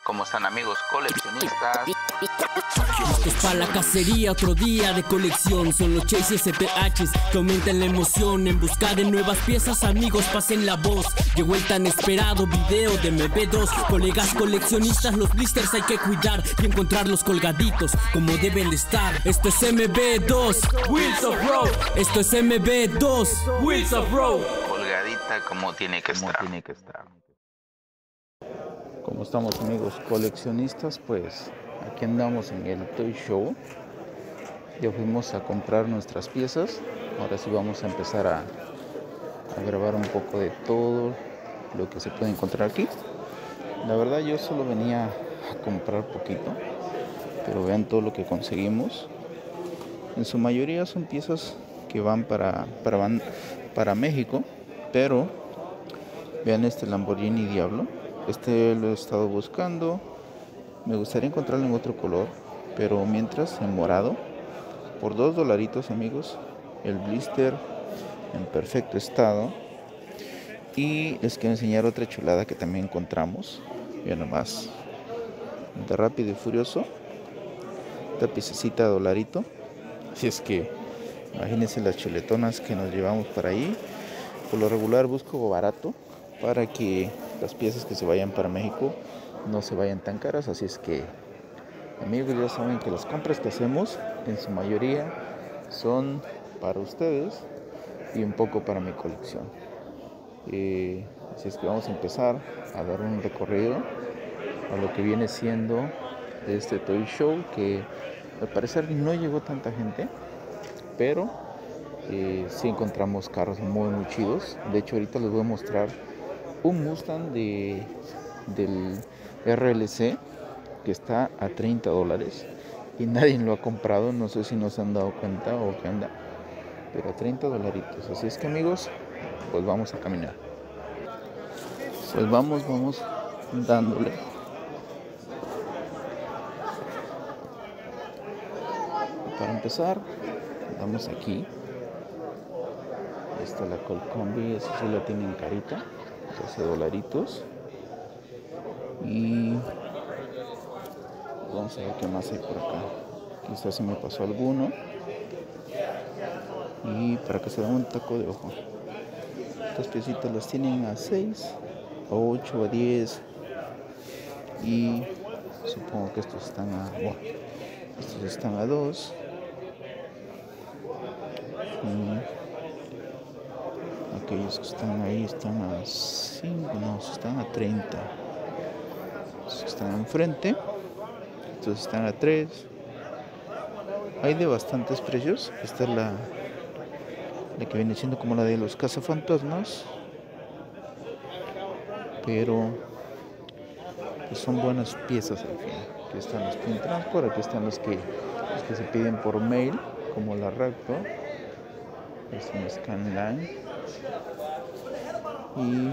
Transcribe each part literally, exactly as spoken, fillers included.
¿Cómo están, amigos coleccionistas? Es para la cacería, otro día de colección. Son los Chase S T Hs que aumentan la emoción. En busca de nuevas piezas, amigos, pasen la voz. Llegó el tan esperado video de M B dos. Colegas coleccionistas, los blisters hay que cuidar y encontrarlos colgaditos como deben de estar. Esto es M B dos, Wheels of Road. Esto es M B dos, Wheels of Road. Colgadita como tiene que como estar. tiene que estar. Como estamos, amigos coleccionistas, pues aquí andamos en el Toy Show. Ya fuimos a comprar nuestras piezas. Ahora sí vamos a empezar a, a grabar un poco de todo lo que se puede encontrar aquí. La verdad, yo solo venía a comprar poquito, pero vean todo lo que conseguimos. En su mayoría son piezas que van para, para, van para México, pero vean este Lamborghini Diablo. Este lo he estado buscando. Me gustaría encontrarlo en otro color, pero mientras en morado. Por dos dolaritos, amigos. El blister en perfecto estado. Y les quiero enseñar otra chulada que también encontramos. Vean nomás. De Rápido y Furioso. Esta piececita de dolarito. Así es que imagínense las chuletonas que nos llevamos para ahí. Por lo regular busco barato para que las piezas que se vayan para México no se vayan tan caras. Así es que, amigos, ya saben que las compras que hacemos en su mayoría son para ustedes y un poco para mi colección. Eh, así es que vamos a empezar a dar un recorrido a lo que viene siendo este Toy Show, que al parecer no llegó tanta gente, pero eh, sí encontramos carros muy muy chidos. De hecho, ahorita les voy a mostrar un Mustang de, del R L C que está a treinta dólares y nadie lo ha comprado. No sé si nos han dado cuenta o qué anda, pero a treinta dolaritos. Así es que, amigos, pues vamos a caminar. Pues vamos, vamos dándole. Para empezar, vamos aquí. Esta es la Colt Combi, esa sí la tienen carita, doce dolaritos. Y vamos a ver qué más hay por acá. Quizás se me pasó alguno. Y para que se den un taco de ojo, estas piecitas las tienen a seis, a ocho, a diez. Y supongo que estos están a, bueno, estos están a dos. Aquellos que están ahí están a cinco, no, están a treinta. Estos están enfrente, estos están a tres. Hay de bastantes precios. Esta es la, la que viene siendo como la de los cazafantasmas, pero pues son buenas piezas al fin. Aquí están los Pin Transport, aquí están los que, los que se piden por mail, como la Raptor. Es un Scanline. Y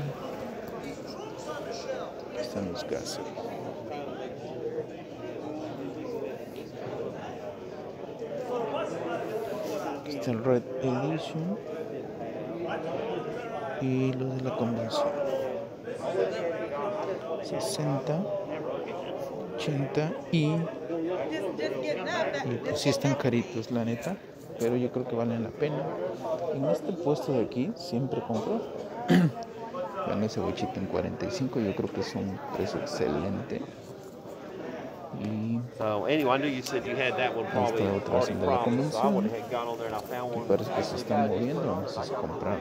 aquí están los gases. Aquí está el Red Edition y los de la convención. sesenta, ochenta y, y pues sí están caritos, la neta, pero yo creo que valen la pena. En este puesto de aquí siempre compro. Vean ese bochito en cuarenta y cinco, yo creo que es un precio excelente. Y So anyway, I knew you said you had that one probably esta otra already de la promised, so I convención, went ahead and got on there and I found que one. parece que se están moviendo. Vamos a comprar.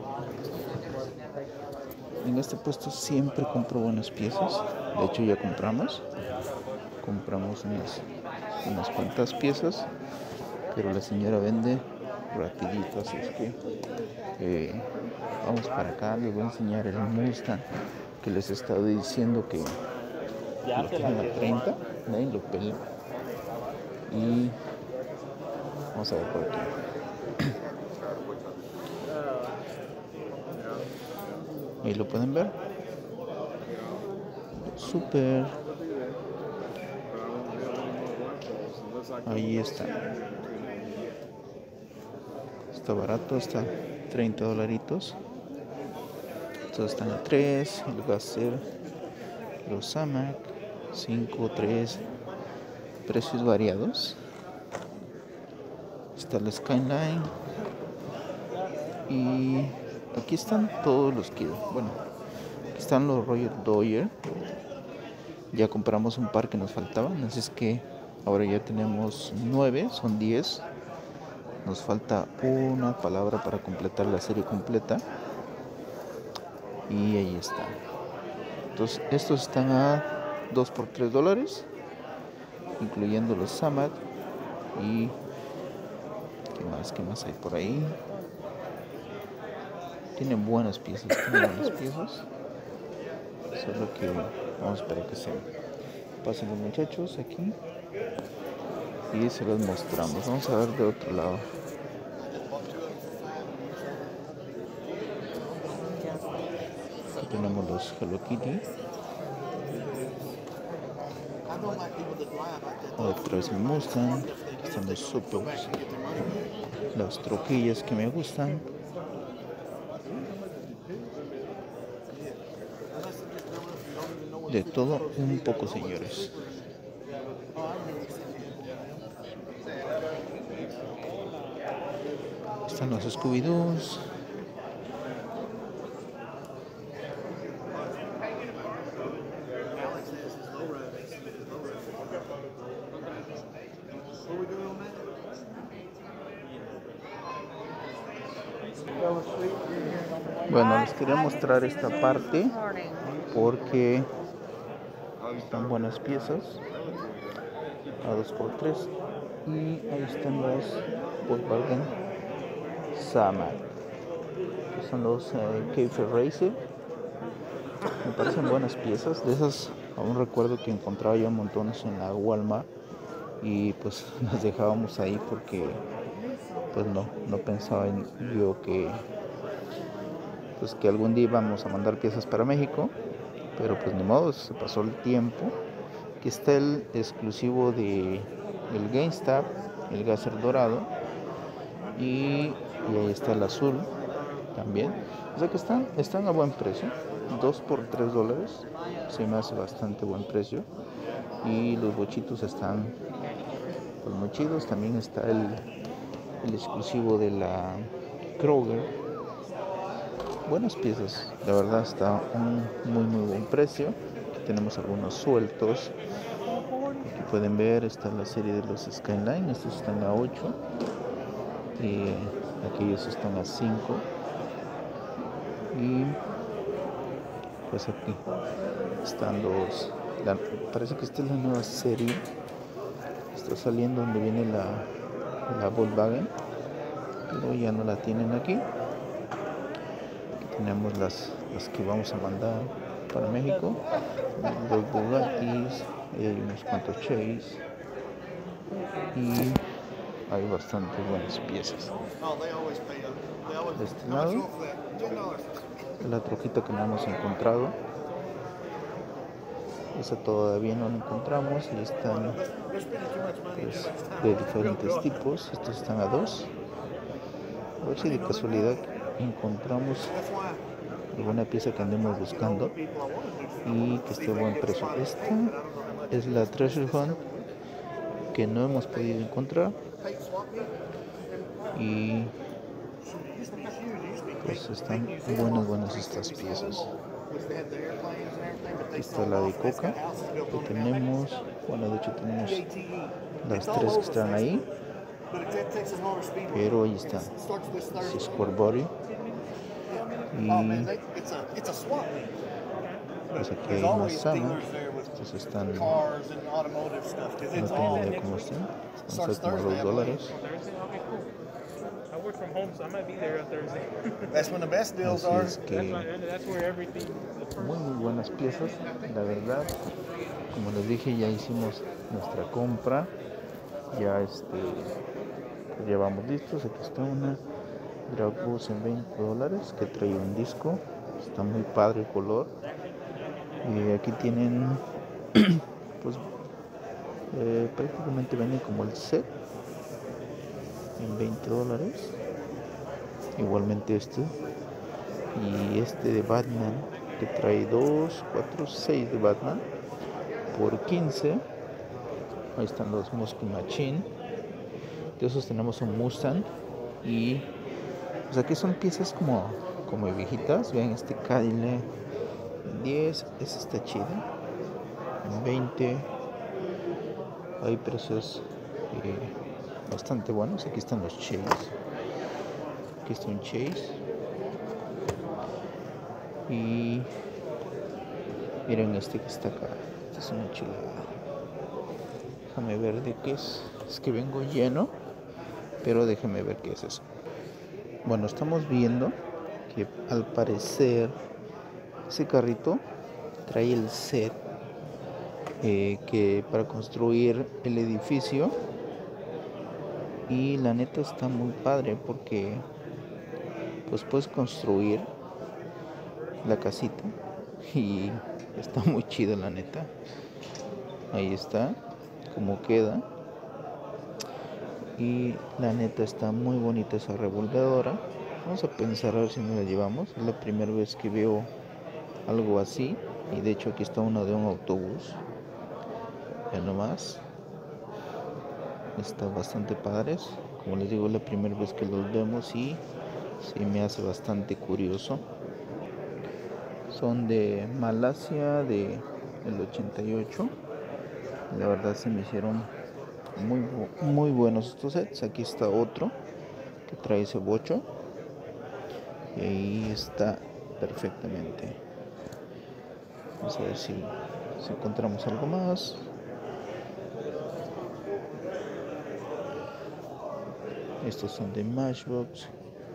En este puesto siempre compro buenas piezas. De hecho, ya compramos. Compramos unas, unas cuantas piezas, pero la señora vende rapidito, así es que eh, vamos para acá. Les voy a enseñar el Mustang que les he estado diciendo que lo tienen a treinta, nadie lo pela. Y vamos a ver por aquí. Ahí lo pueden ver. Super. Ahí está. Está barato, está treinta dolaritos. Estos están a tres. El Gaser, los Zamac, cinco, tres, precios variados. Está el Skyline. Y aquí están todos los que, bueno, aquí están los Royal Dodger. Ya compramos un par que nos faltaban, así es que ahora ya tenemos nueve, son diez. Nos falta una palabra para completar la serie completa. Y ahí está. Entonces estos están a dos por tres dólares, incluyendo los Samad. Y ¿qué más? ¿Qué más hay por ahí? Tienen buenas piezas, tienen buenas piezas. Solo que vamos a esperar que se pasen los muchachos aquí y se los mostramos. Vamos a ver de otro lado. Aquí tenemos los Hello Kitty. Otra vez me gustan. Aquí están los supers, las troquillas que me gustan. De todo un poco, señores. Están los Scooby-Doos. Bueno, les quería mostrar esta parte porque están buenas piezas a dos por tres. Y ahí están los Volkswagen Samad, que son los eh, Keifer Racer. Me parecen buenas piezas. De esas aún recuerdo que encontraba ya montones en la Walmart y pues las dejábamos ahí porque pues no, no pensaba en yo que pues que algún día íbamos a mandar piezas para México, pero pues ni modo, se pasó el tiempo. Aquí está el exclusivo de el GameStop, el Gazer dorado, y, y ahí está el azul también. O sea que están, están a buen precio, dos por tres dólares, se me hace bastante buen precio. Y los bochitos están pues muy chidos. También está el, el exclusivo de la Kroger. Buenas piezas, la verdad está a un muy muy buen precio. Aquí tenemos algunos sueltos. Aquí pueden ver, está la serie de los Skyline. Estos están a ocho y aquellos están a cinco. Y pues aquí están los la, parece que esta es la nueva serie, está saliendo donde viene la, la Volkswagen, pero ya no la tienen aquí. Tenemos las, las que vamos a mandar para México, los Bugattis, y hay unos cuantos Chase y hay bastante buenas piezas. De este lado, la troquita que no hemos encontrado, esa todavía no la encontramos y están pues, de diferentes tipos. Estos están a dos. A ver si de casualidad encontramos alguna pieza que andemos buscando y que esté a buen precio. Esta es la Treasure Hunt que no hemos podido encontrar y pues están buenas buenas estas piezas. Aquí está la de Coca que tenemos, bueno de hecho tenemos las tres que están ahí, pero ahí está su Square Body. Y pues aquí hay más Sama. Estos están, no tengo idea cómo están, están como dos dólares. Así es que muy muy buenas piezas, la verdad. Como les dije, ya hicimos nuestra compra, ya este llevamos listos. Aquí está una Dragos en veinte dólares que trae un disco, está muy padre el color. Y aquí tienen pues eh, prácticamente venden como el set en veinte dólares. Igualmente este y este de Batman que trae dos, cuatro, seis de Batman por quince. Ahí están los Muscle Machine. De esos tenemos un Mustang. Y pues aquí son piezas como, como viejitas. Vean este Cadillac en diez. Ese está chido. En veinte. Hay precios eh, bastante buenos. Aquí están los Chase. Aquí está un Chase. Y miren este que está acá. Este es una chulada. Déjame ver de qué es. Es que vengo lleno. Pero déjame ver qué es eso. Bueno, estamos viendo que al parecer ese carrito trae el set eh, que para construir el edificio. Y la neta está muy padre porque pues puedes construir la casita y está muy chido, la neta. Ahí está como queda. Y la neta está muy bonita esa revolvedora. Vamos a pensar a ver si nos la llevamos. Es la primera vez que veo algo así. Y de hecho aquí está una de un autobús. Ya nomás. Está bastante padres. Como les digo, es la primera vez que los vemos y sí me hace bastante curioso. Son de Malasia, de el ochenta y ocho. La verdad se me hicieron muy, muy buenos estos sets. Aquí está otro que trae ese bocho. Y ahí está perfectamente. Vamos a ver si, si encontramos algo más. Estos son de Matchbox.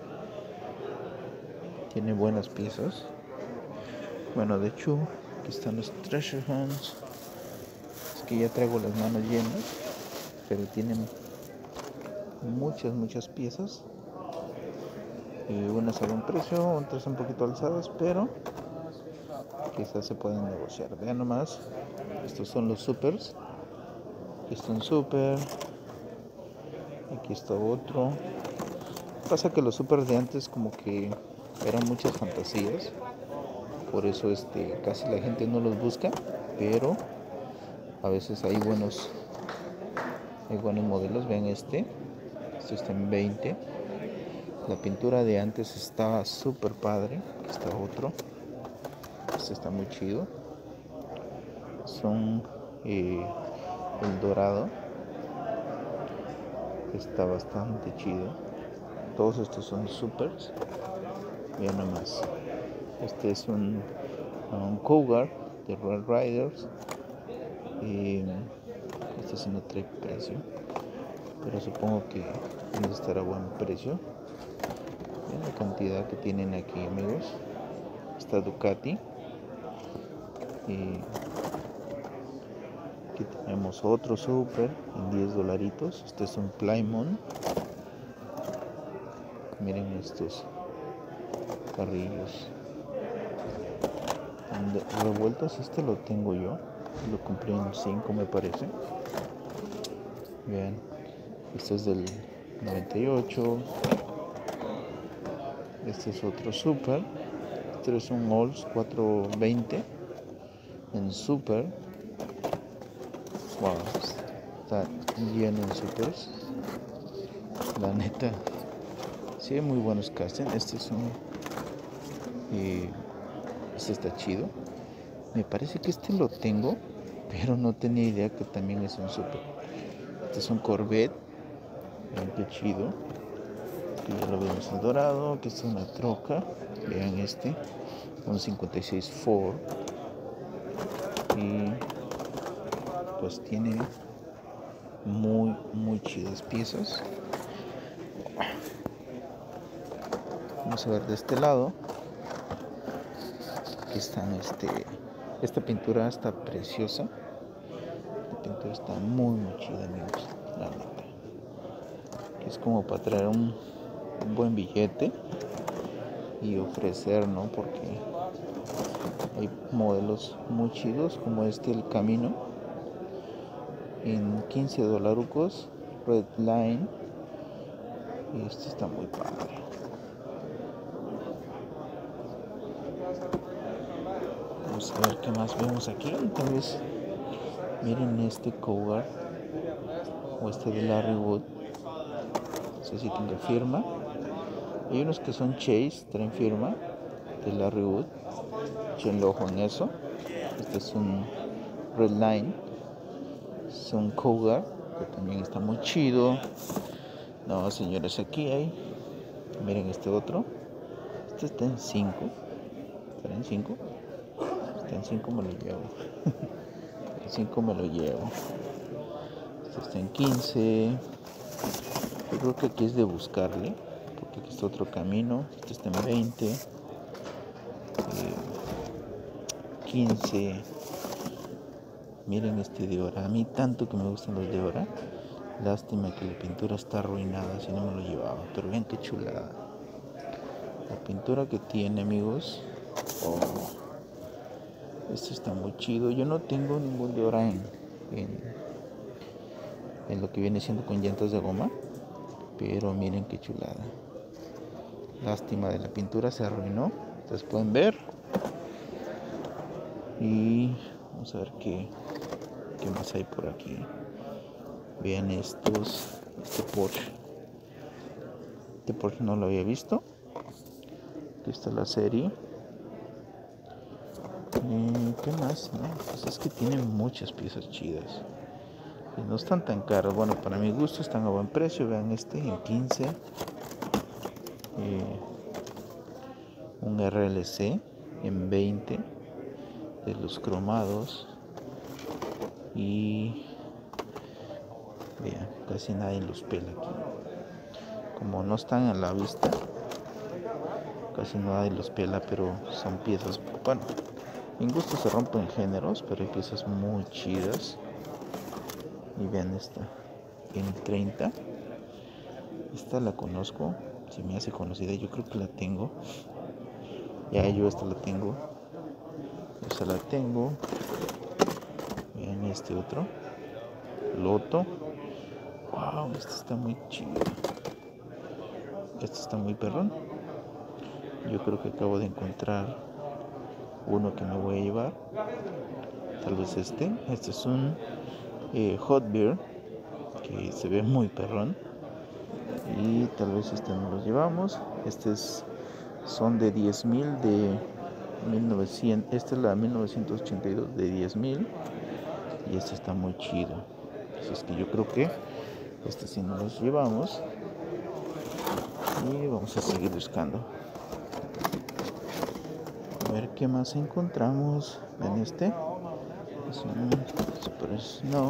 Tiene buenas piezas. Bueno, de hecho, aquí están los Treasure Hunts. Es que ya traigo las manos llenas. Pero tienen muchas, muchas piezas. Y unas a buen precio, otras un poquito alzadas, pero quizás se pueden negociar. Vean nomás. Estos son los supers. Aquí está un super. Aquí está otro. Pasa que los supers de antes como que eran muchas fantasías. Por eso este casi la gente no los busca. Pero a veces hay buenos hay buenos modelos. Vean este. Este está en veinte. La pintura de antes estaba súper padre. Aquí está otro. Este está muy chido. Son eh, el dorado. Está bastante chido. Todos estos son supers. Vean nomás. Este es un, un Cougar de Royal Riders. Y este sí no trae precio, pero supongo que debe estar a buen precio. Vean la cantidad que tienen aquí, amigos. Está Ducati. Y aquí tenemos otro super en diez dolaritos. Este es un Plymouth. Miren estos carrillos revueltos. Este lo tengo yo. Lo compré en cinco, me parece. Vean. Este es del noventa y ocho. Este es otro super. Este es un Olds cuatrocientos veinte en super. Wow, está lleno de supers. La neta, sí hay muy buenos casting. Este es un y este está chido. Me parece que este lo tengo, pero no tenía idea que también es un super. Este es un Corvette. Vean qué chido. Aquí ya lo vemos el dorado. Aquí está una troca. Vean este. Un cincuenta y seis Ford. Y pues tiene muy, muy chidas piezas. Vamos a ver de este lado. Aquí están este. Esta pintura está preciosa. La pintura está muy, muy chida, amigos. La neta. Es como para traer un, un buen billete y ofrecer, ¿no? Porque hay modelos muy chidos como este, el Camino, en quince dolarucos, Red Line. Y este está muy padre. Vamos a ver qué más vemos aquí. Tal vez Miren este Cougar o este de Larry Wood. No sé si tenga firma. Hay unos que son Chase, traen firma de Larry Wood. Echenle ojo en eso. Este es un Redline. Es un Cougar que también está muy chido. No, señores, aquí hay. Miren este otro. Este está en cinco. ¿Está en cinco? Está en cinco, me lo llevo. En cinco me lo llevo. Este está en quince. Yo creo que aquí es de buscarle, porque aquí está otro camino. Este está en veinte. Eh, quince. Miren este de oro. A mí tanto que me gustan los de oro. Lástima que la pintura está arruinada, si no me lo llevaba. Pero vean qué chulada. La pintura que tiene, amigos. Oh. Este está muy chido. Yo no tengo ningún de oro en, en, en lo que viene siendo con llantas de goma. Pero miren qué chulada. Lástima de la pintura, se arruinó. Ustedes pueden ver. Y vamos a ver qué, qué más hay por aquí. Vean estos. Este Porsche. Este Porsche no lo había visto. Aquí está la serie. Eh, ¿Qué más? No, pues es que tienen muchas piezas chidas. Y no están tan caros. Bueno, para mi gusto están a buen precio. Vean este en quince. Eh, un R L C en veinte. De los cromados. Y vean, casi nadie los pela aquí. Como no están a la vista, casi nadie los pela, pero son piezas, bueno, en gusto se rompen géneros, pero hay piezas muy chidas. Y vean esta en treinta. Esta la conozco, se me hace conocida, yo creo que la tengo. Ya yo esta la tengo. Esta la tengo. Vean este otro Loto. Wow, este está muy chido. Este está muy perrón. Yo creo que acabo de encontrar uno que me voy a llevar. Tal vez este. Este es un eh, Hot Beer que se ve muy perrón. Y tal vez este nos lo llevamos. Este es, son de diez mil de mil novecientos. Esta es la mil novecientos ochenta y dos de diez mil. Y este está muy chido. Así es que yo creo que este sí nos los llevamos. Y vamos a seguir buscando. A ver qué más encontramos. En este es un Super Snow.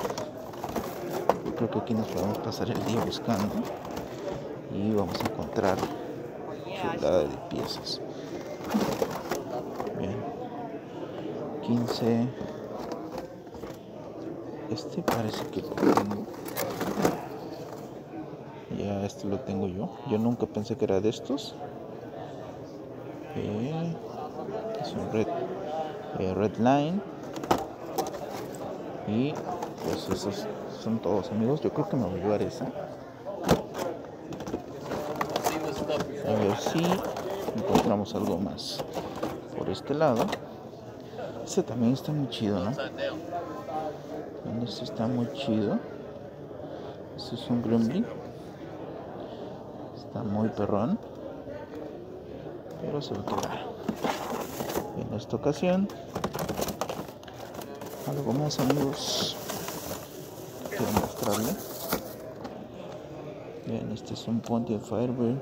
Yo creo que aquí nos podemos pasar el día buscando. Y vamos a encontrar chulada de piezas. Bien. quince. Este parece que lo tengo. Ya este lo tengo yo. Yo nunca pensé que era de estos. Eh, es un red, eh, Redline. Y pues esos son todos, amigos. Yo creo que me voy a llevar esa. A ver si encontramos algo más por este lado. Este también está muy chido, ¿no? Este está muy chido. Este es un Gremlin. Está muy perrón. Pero se va a quedar. En esta ocasión, algo más, amigos. Quiero mostrarle. Bien, este es un Pontiac Firebird.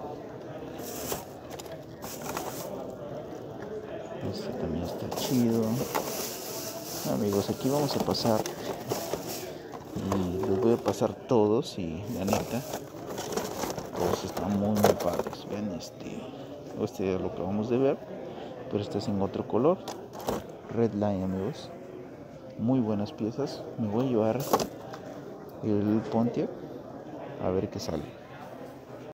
Este también está chido. Amigos, aquí vamos a pasar. Y les voy a pasar todos. Y la neta, todos están muy, muy padres. Vean este. Este es lo que acabamos de ver. Pero este es en otro color. Redline, amigos. Muy buenas piezas. Me voy a llevar el Pontiac. A ver qué sale.